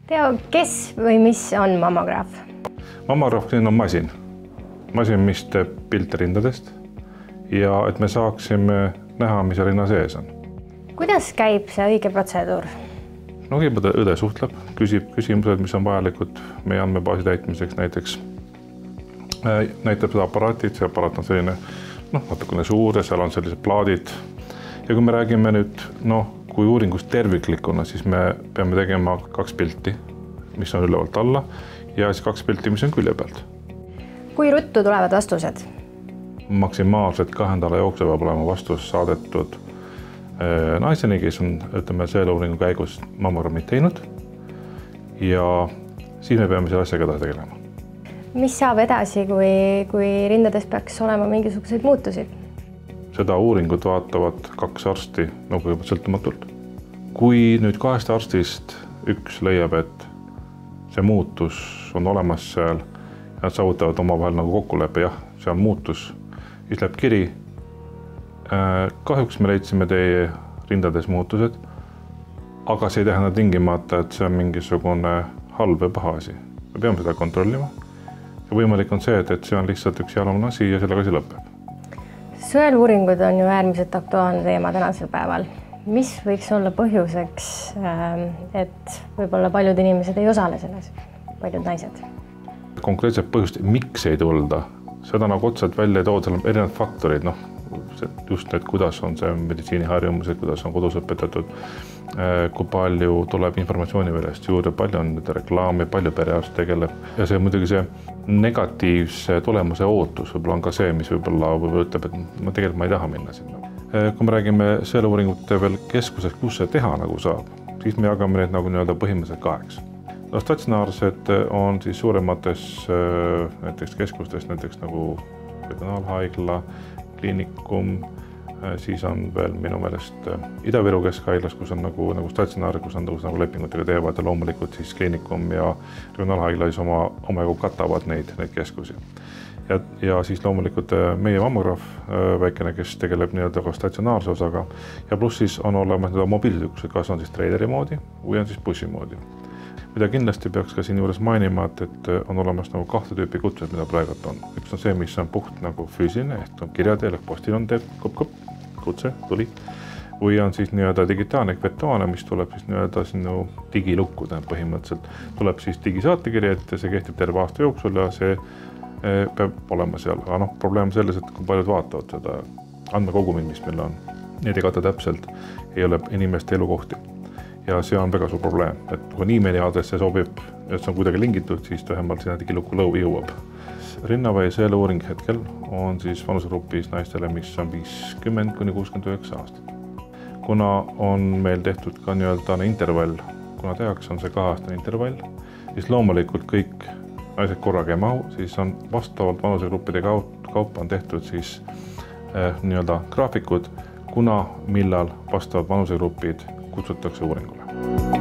Teo, kes või mis on mammograaf? Mammograaf on masin, mis teeb pilte rindadest ja et me saaksime näha, mis rinna sees on. Kuidas käib see õige protseduur? No kõigepealt õde suhtleb, küsib küsimused, mis on vajalikud meie andmebaasi täitmiseks näiteks. Näitab seda aparaati, see aparaat on selline natukene suur ja seal on sellised plaadid. Ja kui me räägime nüüd, kui uuringust terviklikuna, siis me peame tegema 2 pilti, mis on ülevalt alla ja siis 2 pilti, mis on külje pealt. Kui ruttu tulevad vastused? Maksimaalselt 2 nädala jooksul peab olema vastus saadetud naiseni, kes on, selle uuringu käigus mammogrammid teinud ja siis me peame selle asjaga edasi tegelema. Mis saab edasi, kui rindades peaks olema mingisuguseid muutusi? Seda uuringut vaatavad 2 arsti sõltumatult. Kui nüüd 2 arstist üks leiab, et see muutus on olemas seal ja nad saavutavad omavahel kokkuleppe, jah, see on muutus, siis läheb kiri. Kahjuks me leidsime teie rindades muutused, aga see ei tähenda tingimata, et see on mingisugune halb või paha asi. Me peame seda kontrollima. Ja võimalik on see, et see on lihtsalt üks jalune asi ja sellega asi lõpeb. Sõeluuringud on ju äärmiselt aktuaalne teema tänasel päeval. Mis võiks olla põhjuseks, et võib-olla paljud inimesed ei osale selles, paljud naised? Konkreetselt põhjust, miks ei tulda, seda otsad välja ei tood, seal on erinevad faktorid, just need, kuidas on see meditsiiniharjumused, kuidas on kodus õpetatud, kui palju tuleb informatsiooni väljast juurde, palju on reklaami, palju perearst tegeleb ja see muidugi see negatiivse tulemuse ootus võib-olla on ka see, mis võib-olla ütleb, et tegelikult ma ei taha minna sinna. Kui me räägime sõeluuringute veel keskuseks, kus see teha saab, siis me jagame need põhimõtteliselt 2. Statsionaarsed on siis suuremates näiteks keskustes, näiteks nagu regionaalhaigla, kliinikum, siis on veel minu meelest Ida-Viru keskhaiglas, kus on nagu statsionaar, kus on lepingutega teevad ja loomulikult siis kliinikum ja regionaalhaigla siis omajagu katavad neid keskusi. Ja siis loomulikult meie mammograaf väikene, kes tegeleb ka statsionaarse osaga ja pluss siis on olemas mobiilsüksused, kas on siis treideri moodi või on siis bussi moodi. Mida kindlasti peaks ka siin juures mainima, et on olemas 2 tüüpi kutsed, mida praegult on. Üks on see, mis on puht füüsiline, ehk on kirjateel, postil on teeb kutse, tuli. Või on siis digitaalne virtuaalne, mis tuleb siis sinu digilukku, põhimõtteliselt tuleb siis digisaatekirja, et see kehtib terve aasta jooksul ja see peab olema seal. Aga probleem on selles, et kui paljud vaatavad seda andmekogumit, mis meil on, need ei kata täpselt, ei ole inimeste elukohti. Ja see on väga suur probleem, et kui emaili aadress sobib, et see on kuidagi lingitud, siis vähemalt sinna digilukku jõuab. Rinnaväe sõeluuring hetkel on siis vanusegrupis naistele, mis on 50–69 aastat. Kuna on meil tehtud ka intervall, kuna tehakse on see 2-aastane intervall, siis loomulikult kõik naised korraga ei mahu, siis on vastavalt vanusegruppide kaupa on tehtud siis graafikud, kuna millal vastavad vanusegrupid kutsutakse uuringule.